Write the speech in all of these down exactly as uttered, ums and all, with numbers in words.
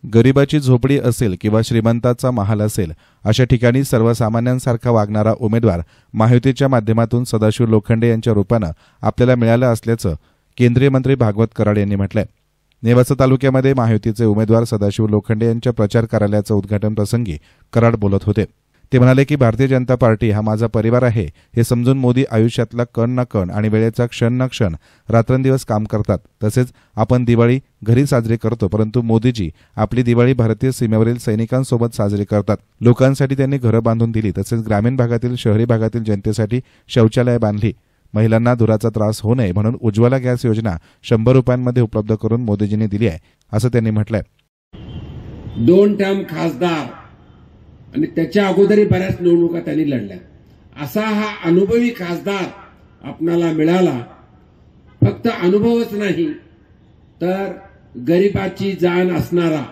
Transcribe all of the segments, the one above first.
गरिबाची झोपडी असेल किंवा श्रीमंताचा महाल असेल, अशा ठिकाणी सर्वसामान्यांसारखा वागणारा उमेदवार महायुतीच्या माध्यमातून सदाशिव लोखंडे यांच्या रूपानं आपल्याला मिळाला असल्याचं केंद्रीय मंत्री भागवत कराड यांनी म्हटलंय। नेवासा तालुक्यामध्ये महायुतीचे उमेदवार सदाशिव लोखंडे यांच्या प्रचार कार्यालयाचं उद्घाटन प्रसंगी कराड बोलत होते। ते म्हणाले की भारतीय जनता पार्टी हा माझा परिवार आहे हे समजून मोदी आयुष्यातला कण ना कण आणि वेळेचा क्षण ना क्षण रात्रंदिवस काम करतात। तसेच आपण दिवाळी घरी साजरी करतो, परंतु मोदीजी आपली दिवाळी भारतीय सीमेवरील सैनिकांसोबत साजरी करतात। लोकांसाठी त्यांनी घरं बांधून दिली, तसेच ग्रामीण भागातील शहरी भागातील जनतेसाठी शौचालय बांधली। महिलांना धुराचा त्रास होऊ नये म्हणून उज्ज्वला गॅस योजना शंभर रुपयांमध्ये उपलब्ध करून मोदीजींनी दिली आहे, असं त्यांनी म्हटलंय। दोन टर्म खासदार आणि त्याच्या अगोदरही बऱ्याच निवडणुका त्यांनी लढल्या, असा हा अनुभवी खासदार आपणाला मिळाला। फक्त अनुभवच नाही तर गरिबाची जाण असणारा,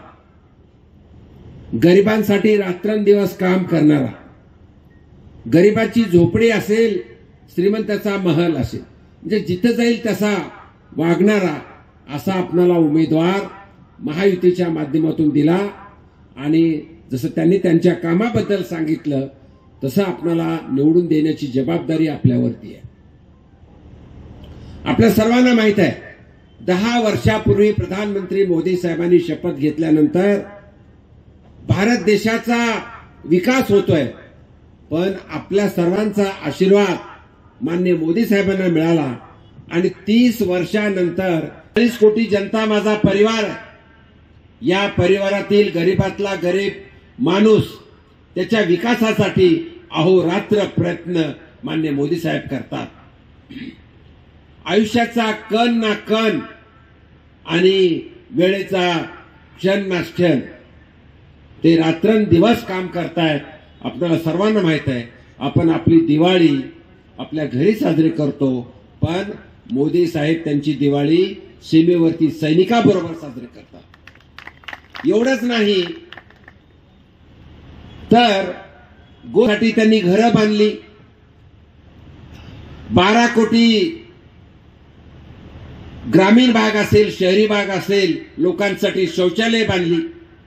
गरिबांसाठी रात्रंदिवस काम करणारा, गरिबाची झोपडी असेल, श्रीमंताचा महल असेल, म्हणजे जिथे जाईल तसा वागणारा असा आपणाला उमेदवार महायुतीच्या माध्यमातून दिला। आणि जसं त्यांनी त्यांच्या कामाबद्दल सांगितलं तसं आपणाला निवडून देण्याची जबाबदारी आपल्यावरती आहे। आपल्या सर्वांना माहित आहे, दहा वर्षापूर्वी प्रधानमंत्री मोदी साहेबांनी शपथ घेतल्यानंतर भारत देशाचा विकास होतोय, पण आपल्या सर्वांचा आशीर्वाद माननीय मोदी साहेबांना मिळाला आणि तीस वर्षानंतर चाळीस कोटी जनता माझा परिवार आहे। या परिवारातील गरीबातला गरीब माणूस त्याच्या विकासासाठी अहोरात्र प्रयत्न माननीय मोदी साहेब करतात। आयुष्याचा कण ना कण आणि वेळेचा क्षण ना क्षण ते रात्रंदिवस काम करतायत। आपल्याला सर्वांना माहित आहे, आपण आपली दिवाळी आपल्या घरी साजरी करतो, पण मोदी साहेब त्यांची दिवाळी सीमेवरती सैनिकाबरोबर साजरी करतात। एवढंच नाही तर गोसाठी त्यांनी घरं बांधली, बारा कोटी ग्रामीण भाग असेल शहरी भाग असेल लोकांसाठी शौचालय बांधली।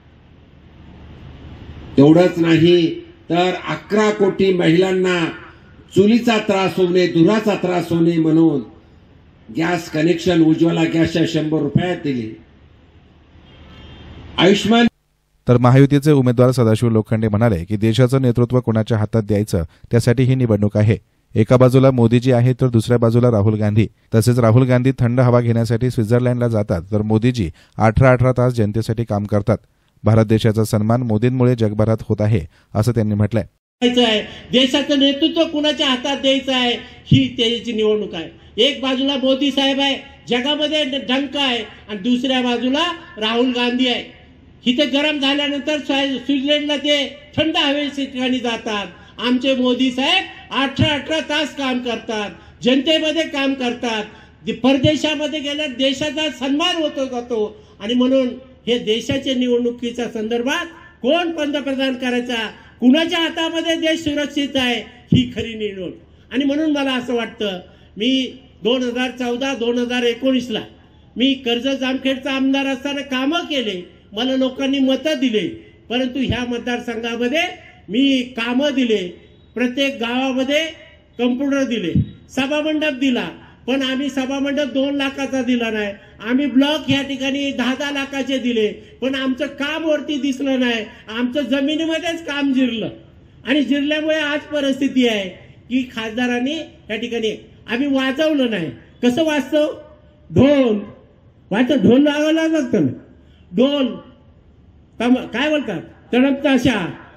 तेवढंच नाही तर अकरा कोटी महिलांना चुलीचा त्रास होऊ नये, धुराचा त्रास होऊ नये म्हणून गॅस कनेक्शन उज्ज्वला गॅसच्या शंभर रुपयात दिले। आयुष्मान तर महायुतीचे उमेदवार सदाशिव लोखंडे म्हणाले की देशाचं नेतृत्व कोणाच्या हातात द्यायचं त्यासाठी ही निवडणूक आहे। एका बाजूला मोदीजी आहेत तर दुसऱ्या बाजूला राहुल गांधी। तसेच राहुल गांधी थंड हवा घेण्यासाठी स्वित्झर्लंडला जातात, तर मोदीजी अठरा अठरा तास जनतेसाठी काम करतात। भारत देशाचा सन्मान मोदींमुळे जगभरात होत आहे, असं त्यांनी म्हटलंय। देशाचं नेतृत्व कुणाच्या हातात द्यायचं आहे ही त्याची निवडणूक आहे। एक बाजूला मोदी साहेब आहे, जगामध्ये डंक आहे, आणि दुसऱ्या बाजूला राहुल गांधी आहे। इथे गरम झाल्यानंतर स्वित्झर्लंडला ते थंड हवेच्या ठिकाणी जातात। आमचे मोदी साहेब अठरा अठरा तास काम करतात, जनतेमध्ये काम करतात, परदेशामध्ये गेल्या देशाचा सन्मान होतो जातो। आणि म्हणून हे देशाच्या निवडणुकीच्या संदर्भात कोण पंतप्रधान करायचा, कुणाच्या हातामध्ये देश सुरक्षित आहे ही खरी निवडणूक। आणि म्हणून मला असं वाटतं, मी दोन हजार चौदा दोन हजार एकोणीसला मी कर्जत जामखेडचा आमदार असताना कामं केले, मला लोकांनी मतं दिले, परंतु ह्या मतदारसंघामध्ये मी कामं दिले, प्रत्येक गावामध्ये कम्प्युटर दिले, सभामंडप दिला, पण आम्ही सभामंडप दोन लाखाचा दिला नाही, आम्ही ब्लॉक या ठिकाणी दहा दहा लाखाचे दिले, पण आमचं काम वरती दिसलं नाही, आमचं जमिनीमध्येच काम जिरलं। आणि जिरल्यामुळे आज परिस्थिती आहे की खासदारांनी या ठिकाणी आम्ही वाजवलं नाही। कसं वाजतो, ढोल वाजतो, ढोल लावायला लागतं ना, ढोल काय बोलतात तडकताशा,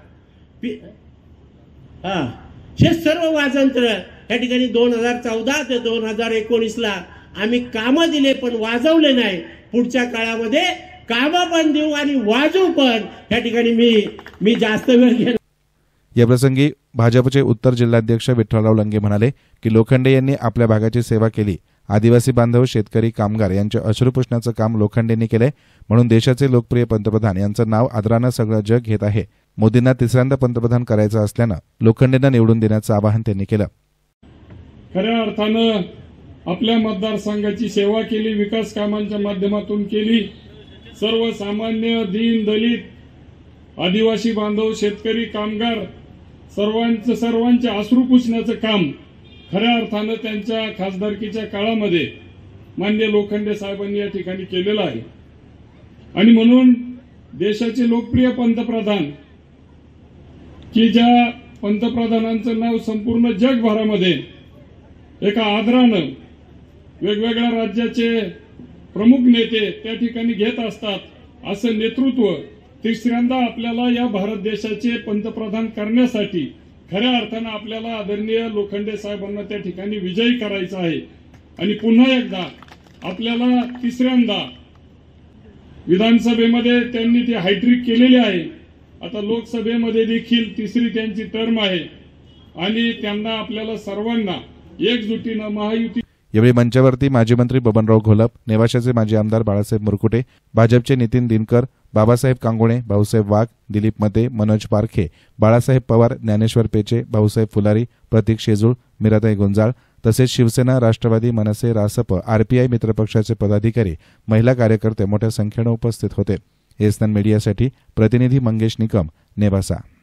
हा हे सर्व वाजंत्र या ठिकाणी दोन हजार चौदा ते दोन हजार एकोणीसला आम्ही कामं दिले पण वाजवले नाही। पुढच्या काळामध्ये कामं पण देऊ आणि वाजवू पण, या ठिकाणी मी मी जास्त वेळ घेणार। या प्रसंगी भाजपचे उत्तर जिल्हाध्यक्ष विठ्ठलराव लंगे म्हणाले की लोखंडे यांनी आपल्या भागाची सेवा केली। आदिवासी बांधव, शेतकरी, कामगार यांचे अश्रू पुसण्याचं काम लोखंडेंनी केले, म्हणून देशाचे लोकप्रिय पंतप्रधान यांचं नाव आदरानं सगळं जग घेत आहे। मोदींना तिसऱ्यांदा पंतप्रधान करायचं असल्यानं लोखंडेंना निवडून देण्याचं आवाहन त्यांनी केलं। खऱ्या अर्थानं आपल्या मतदारसंघाची सेवा केली, विकास कामांच्या माध्यमातून केली, सर्वसामान्य, दीन, दलित, आदिवासी बांधव, शेतकरी, कामगार सर्वांचं सर्वांचे अश्रू पुसण्याचं काम खऱ्या अर्थानं त्यांच्या खासदारकीच्या काळामध्ये माननीय लोखंडे साहेबांनी या ठिकाणी केलेलं आहे. आणि म्हणून देशाचे लोकप्रिय पंतप्रधान, की ज्या पंतप्रधानांचं नाव संपूर्ण जगभरामध्ये एका आदरानं वेगवेगळ्या राज्याचे प्रमुख नेते त्या ठिकाणी घेत असतात, असं नेतृत्व तिसऱ्यांदा आपल्याला या भारत देशाचे पंतप्रधान करण्यासाठी खऱ्या अर्थानं आपल्याला आदरणीय लोखंडे साहेबांना त्या ठिकाणी विजयी करायचं आहे. आणि पुन्हा एकदा आपल्याला तिसऱ्यांदा विधानसभेमध्ये त्यांनी ती हायट्रिक केलेली आहे. आता लोकसभेमध्ये देखील तिसरी त्यांची टर्म आहे आणि त्यांना आपल्याला सर्वांना एकजुटीनं महायुती. यावेळी मंचावरती माजी मंत्री बबनराव घोलप, नेवाशाचे माजी आमदार बाळासाहेब मुरकुटे, भाजपचे नितीन दिनकर, बाबासाहेब कांगोणे, भाऊसाहेब वाघ, दिलीप मते, मनोज पारखे, बाळासाहेब पवार, ज्ञानेश्वर पेचे, भाऊसाहेब फुलारी, प्रतीक शेजूळ, मीराताई गुंजाळ तसेच शिवसेना, राष्ट्रवादी, मनसे, रासप, आरपीआय मित्रपक्षाचे पदाधिकारी, महिला कार्यकर्ते मोठ्या संख्येने उपस्थित होते. एसएन मीडियासाठी प्रतिनिधी मंगेश निकम, नेवासा.